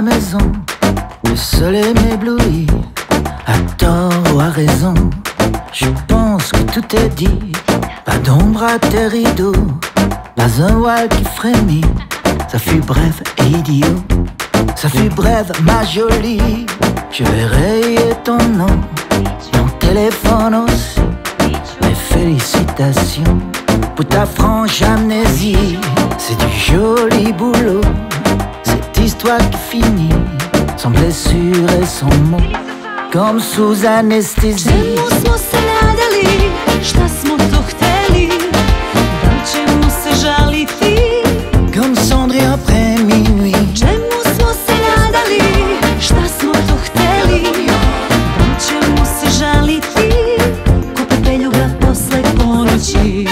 maison, le soleil m'éblouit, à tort ou à raison. Je pense que tout est dit, pas d'ombre à tes rideaux, pas un voile qui frémit. Ça fut bref et idiot, ça fut bref ma jolie. Je vais rayer ton nom, ton téléphone aussi. Mes félicitations pour ta franche amnésie. C'est du joli boulot, cette histoire qui finit sans blessure et sans mots, comme sous anesthésie. Čemu smo se nadali, šta smo to hteli, da li ćemo se žaliti? Comme cendrillon après minuit. Čemu smo se nadali, šta smo to hteli, da li ćemo se žaliti? Ko pepeljuga posle ponoći.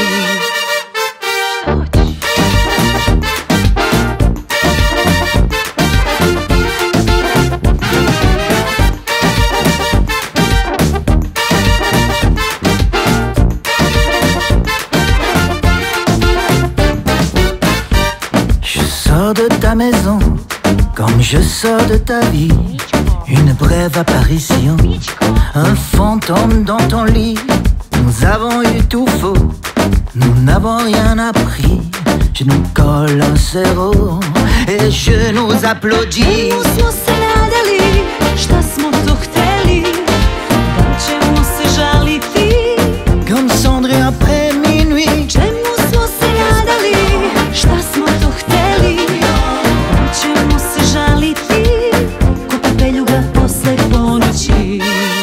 De ta maison, comme je sors de ta vie, une brève apparition, un fantôme dans ton lit. Nous avons eu tout faux, nous n'avons rien appris. Je nous colle un zéro et je nous applaudis. Čemu smo se nadali, šta smo to hteli, da li ćemo se žaliti? Comme cendrillon après minuit. Čemu smo se nadali, šta smo to hteli, ćemo se žaliti, ko pepeljuga posle ponoći.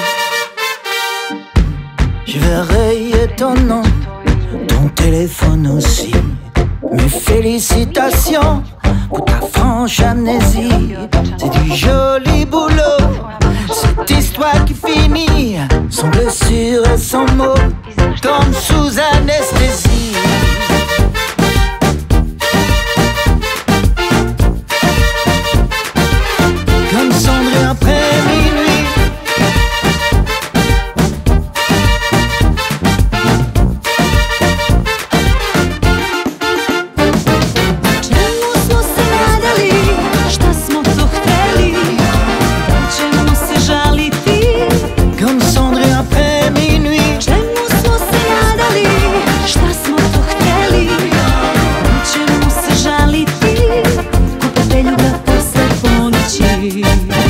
Je vais rayer ton nom, ton téléphone aussi. Mes félicitations pour ta franche amnésie. C'est du joli boulot, cette histoire qui finit sans blessure et sans mots, comme sous anesthésie. Comme cendrillon après minuit. Čemu smo se nadali, šta smo to hteli, da li ćemo se žaliti? Comme cendrillon après minuit. Čemu smo se nadali, šta smo to hteli, da li ćemo se žaliti, ko pepeljuga posle ponoći.